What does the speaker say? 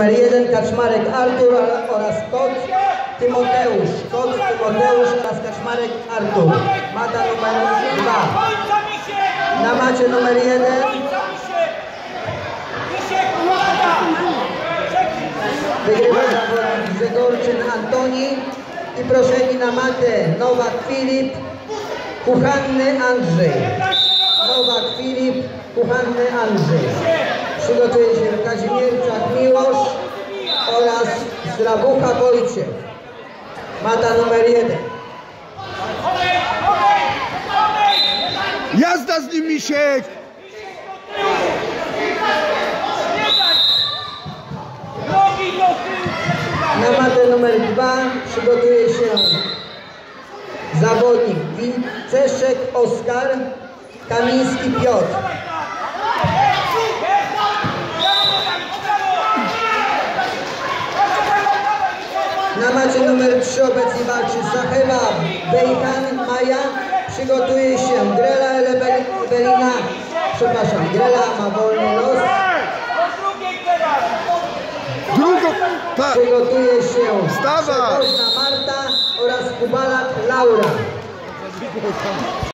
numer 1 Kaczmarek Artur oraz Kot Tymoteusz. Kot Tymoteusz oraz Kaczmarek Artur. Mata numer 2. Na macie numer 1 wygrywa zawodnik Grzegorczyn Antoni i proszeni na matę Nowak Filip, Kuchanny Andrzej. Nowak Filip, Kuchanny Andrzej. Przygotuje się w Kazimierczak Miłosz oraz Zrabucha Wojciech. Mata numer 1. Jazda z nim, Misiek! Na matę numer 2 przygotuje się zawodnik Winceszek Oskar, Kamiński Piotr. Na macie numer 3 obecnie walczy Sachewa Bejhan Maja. Przygotuje się Grela Ewelina. Przepraszam, Grela ma wolny los. Przygotuje się Przewoźna Marta oraz Kubalak Laura.